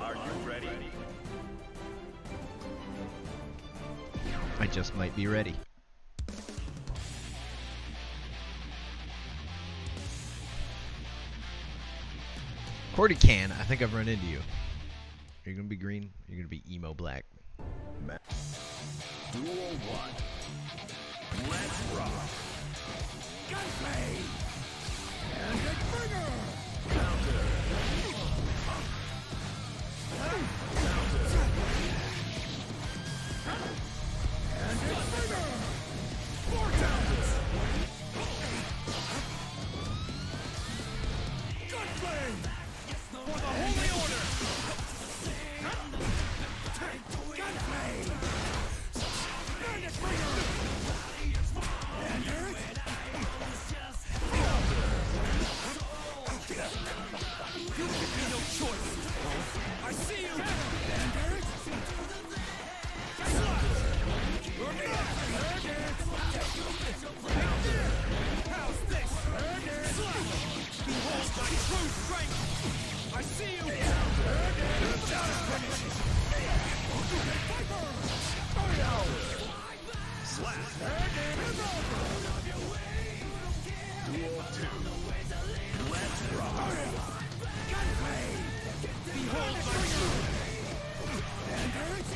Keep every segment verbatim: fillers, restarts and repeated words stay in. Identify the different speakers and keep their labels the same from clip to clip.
Speaker 1: Are you ready?
Speaker 2: I just might be ready. Cordy can, I think I've run into you. Are you gonna be green? Or are you gonna be emo black?
Speaker 1: Duel one. Let's rock. Gunplay. And a trigger. Counter. Counter. And a trigger. Four counters. Gunplay. For the Holy Order. Gunplay. And a trigger. And a You give me no choice. I see you. And Eric. How's this? Behold my true strength. I see you. Slap. Duel two. Let's rock. Behold my truth! And Eric?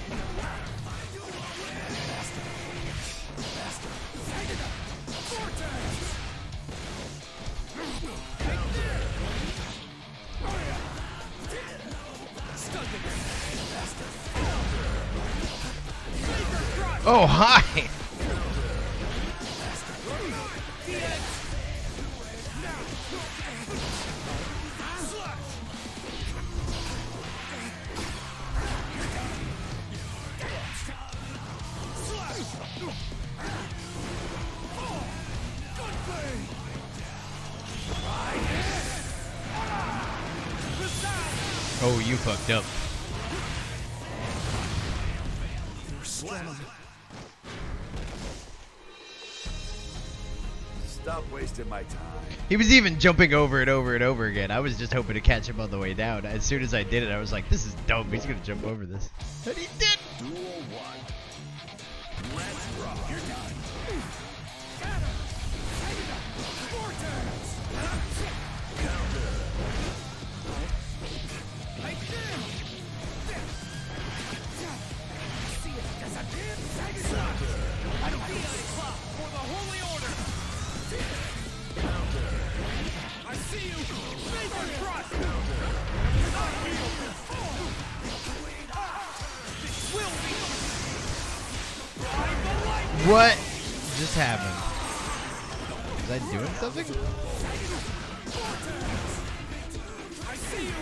Speaker 1: Faster! Faster! Take it up! Vortex!
Speaker 2: Oh, hi! Oh, you fucked up.
Speaker 1: Stop wasting my time.
Speaker 2: He was even jumping over and over and over again. I was just hoping to catch him on the way down. As soon as I did it, I was like, this is dumb. He's gonna jump over this. And he did!
Speaker 1: Duel one. Let's rock. You're done. Counter. I don't feel it. For the Holy Order. Counter. I see you. Major thrust. Not heal. This will be. Ride the light.
Speaker 2: What just happened? Was I doing something?
Speaker 1: I see you.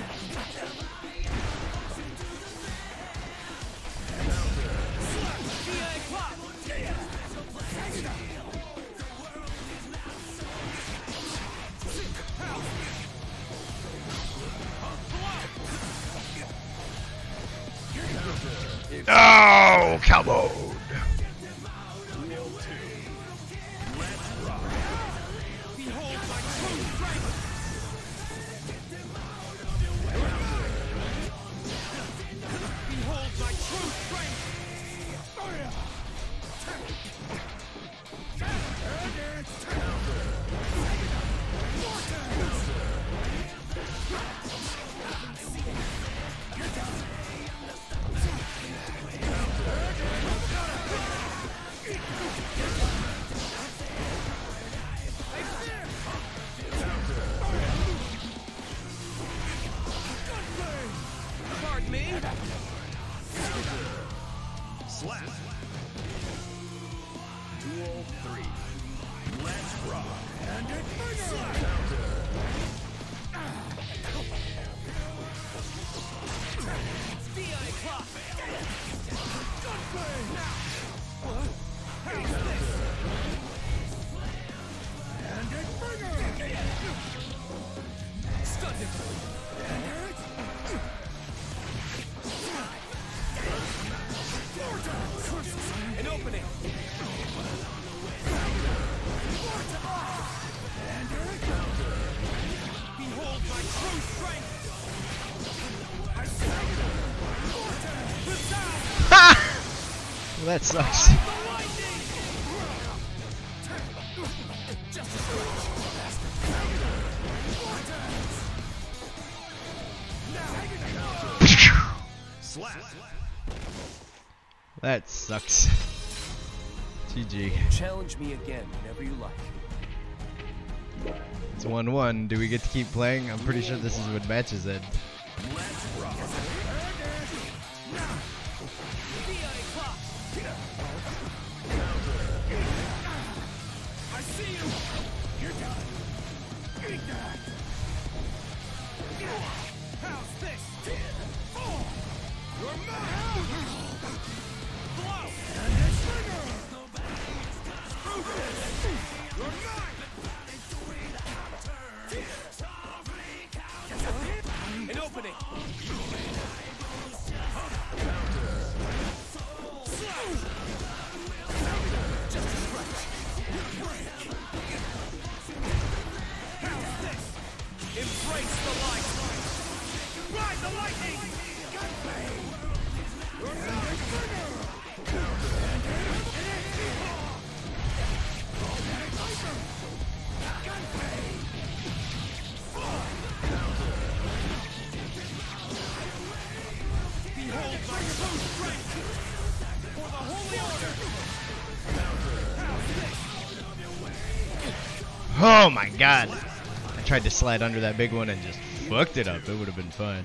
Speaker 2: Oh, cowboy!
Speaker 1: Behold my true strength. Behold my true strength. Pardon me. Slap. Duel three. Let's rock. And it slap. Theonic clock. Gunplay. What? How's this? And it bringer. Stunned him. And it. An opening. Behold my true strength. I see.
Speaker 2: Well, that sucks. That sucks. G G.
Speaker 1: Challenge me again whenever you like.
Speaker 2: It's one one. Do we get to keep playing? I'm pretty sure this is what matches end.
Speaker 1: I see you. You're done. Eat that. How's this? Four. You're mine. Blow. And it's trigger. Screw this. You're mine. An opening. Just a scratch. How's this? Embrace the light. Ride the lightning. Gunplay. Behold my true strength for the Holy Order.
Speaker 2: Oh my god. I tried to slide under that big one and just fucked it up. It would have been fun.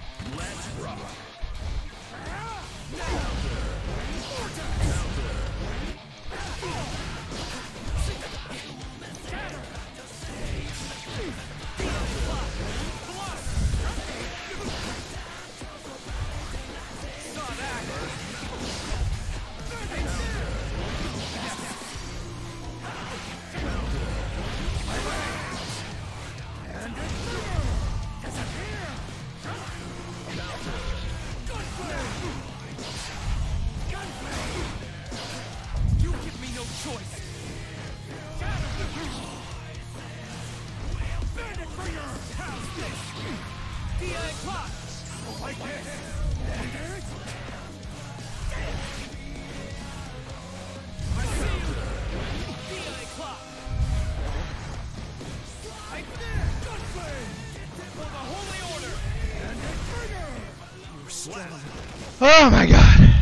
Speaker 2: Oh my god.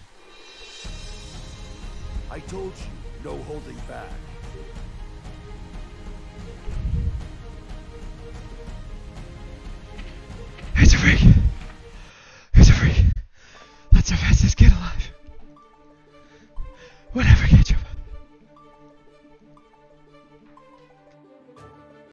Speaker 1: I told you, no holding back.
Speaker 2: It's a freak. It's a freak. That's the fastest kid alive. Whatever.